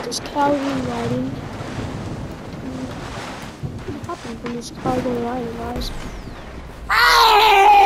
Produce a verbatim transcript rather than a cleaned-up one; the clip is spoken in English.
Is Calvin riding? What happened when this Calvin riding, guys?